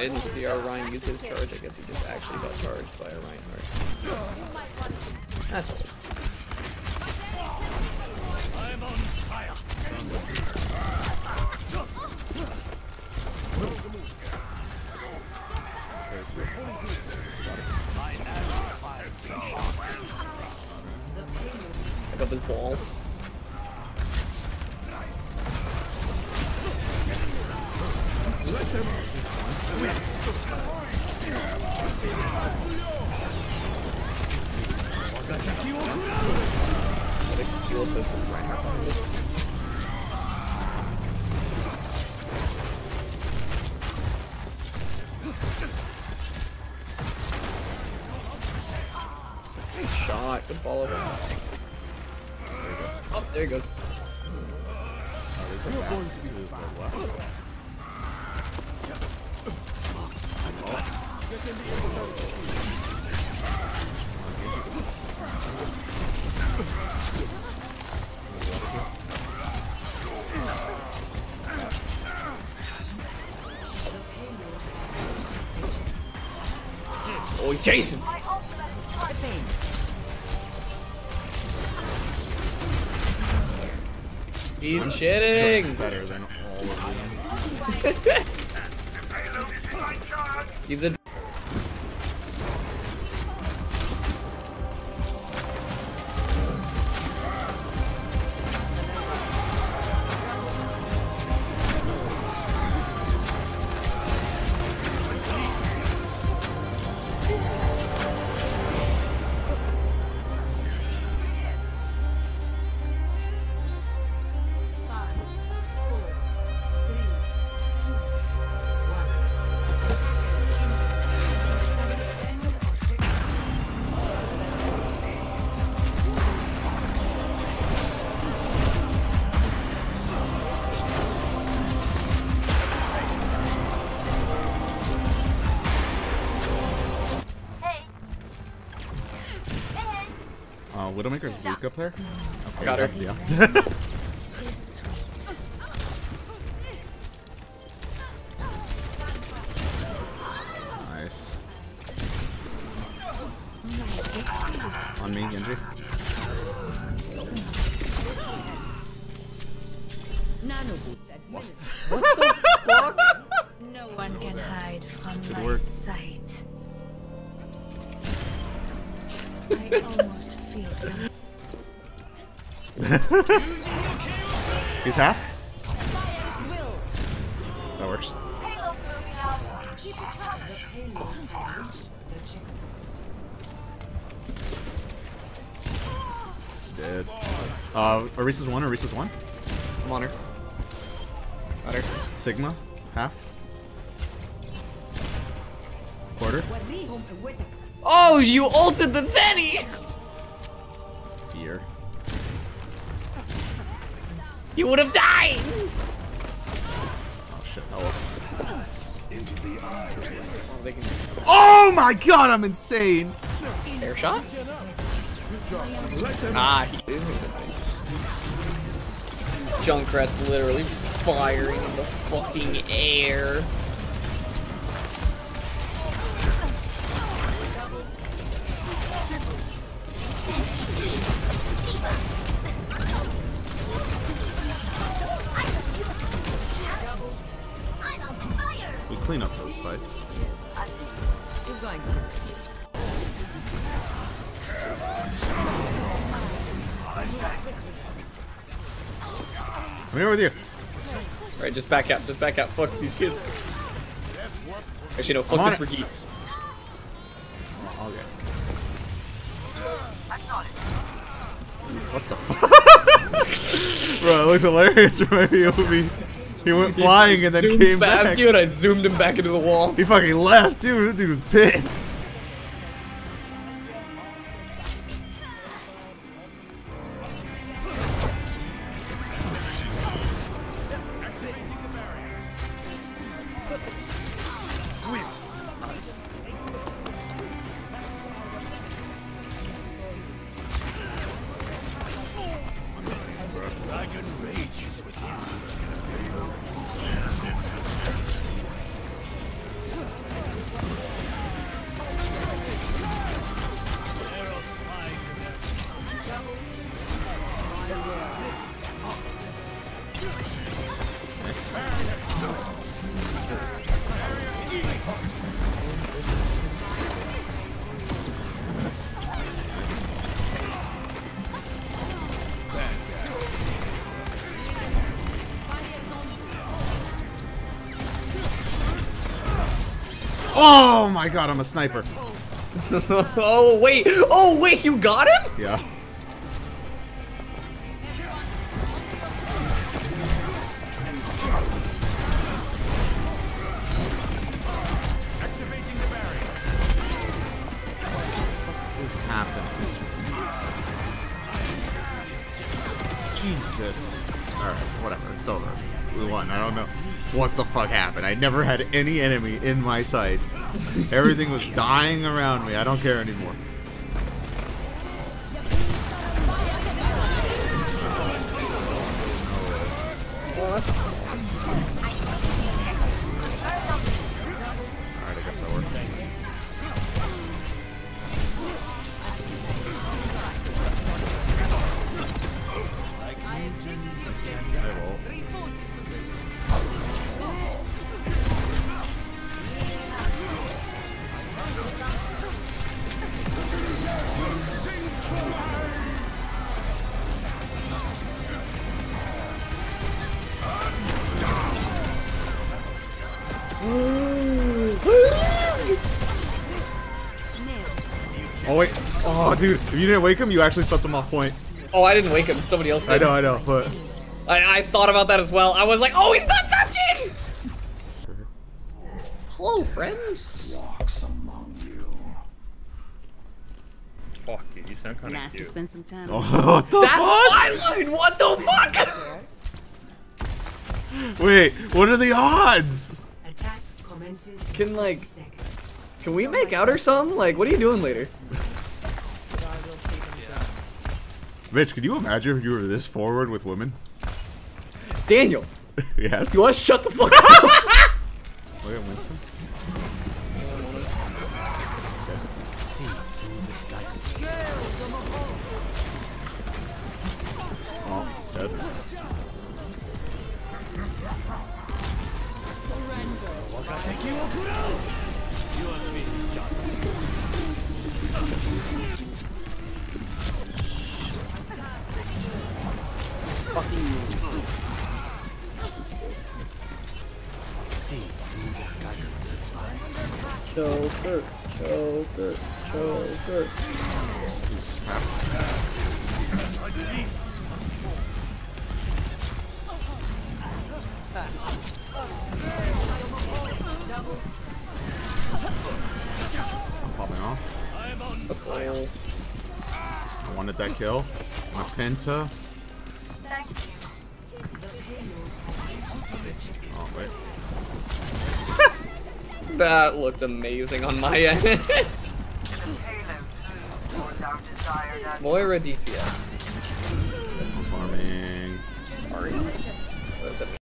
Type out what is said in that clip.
didn't see our Ryan use his charge. I guess he just actually got charged by a Reinhardt. That's all. I'm on fire. Pick up his balls. Nice shot. Good follow. Oh, there he goes. Oh, he's chasing. He's shitting. Better than all of them. He's a. Widowmaker's Luke up there? Okay, got her. Yeah. Nice. On me, Genji. What the fuck? No one can hide from Good my work. sight. I almost feel something. He's half? That works. Dead. Orisa's one, Orisa's one. I'm on her. Got her. Sigma, half. Quarter. Oh, you ulted the Zenny! Fear. You would have died! Oh shit, oh well. Oh, they can Oh my god, I'm insane! air shot? Ah, he Junkrat's literally firing in the fucking air. We clean up those fights. Keep going. I'm here with you. Alright, just back out, Fuck these kids. Actually, no, fuck on this it. Brigitte. Oh, okay. What the fuck? Bro, it looked hilarious for my POV. He went flying and then Zoomed came past back. you and I zoomed him back into the wall. He fucking left, dude. This dude was pissed. Dragon rages within. Oh my god, I'm a sniper. Oh wait, you got him? Yeah. Activating the barrier. What is happening? Jesus. Alright, whatever. It's over. We won. I don't know what the fuck happened. I never had any enemy in my sights. Everything was dying around me. I don't care anymore. Alright, I guess that worked. I will. Oh wait. Oh dude, if you didn't wake him, you actually slept him off point. Oh, I didn't wake him. Somebody else did. I know, but I thought about that as well. I was like, oh, he's not touching! Hello, friends. Fuck you, you sound kinda Nice to cute. spend some time. oh, what the That's fuck? my line! What the fuck? Wait, what are the odds? Attack commences in Can, like, 30 seconds. Can we make out or something? Like, what are you doing later? Mitch, could you imagine if you were this forward with women? Daniel, Yes. you want to shut the fuck up? Look at Winston. Oh, dead. Choker, choker, choker. I'm popping off. I'm on Let's go. I wanted that kill. My penta. Oh, wait. That looked amazing on my end. Moira DPS.